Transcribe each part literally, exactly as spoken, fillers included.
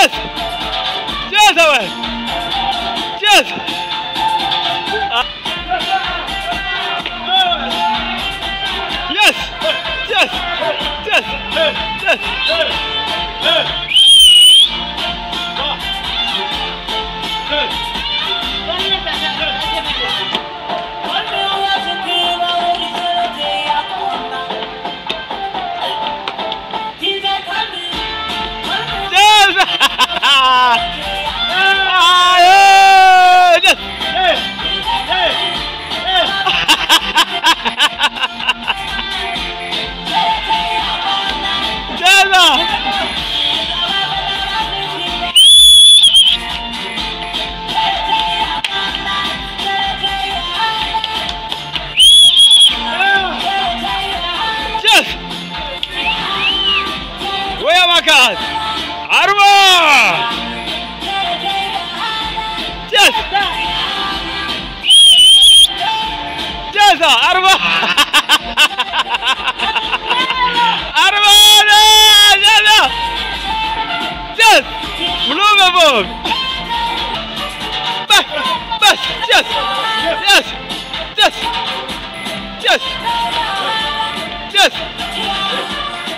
Yes! Yes, away! Yes! Uh, yes! Yes! Yes! Yes! God! Arba! Yes! Yes, Arba! Arba! Yes! Yes! Blue above! Back! Back! Yes! Yes! Yes! Yes! Yes!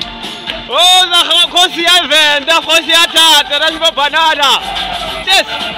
Oh, the Hosian van, the Hosiata, the Banana. Yes.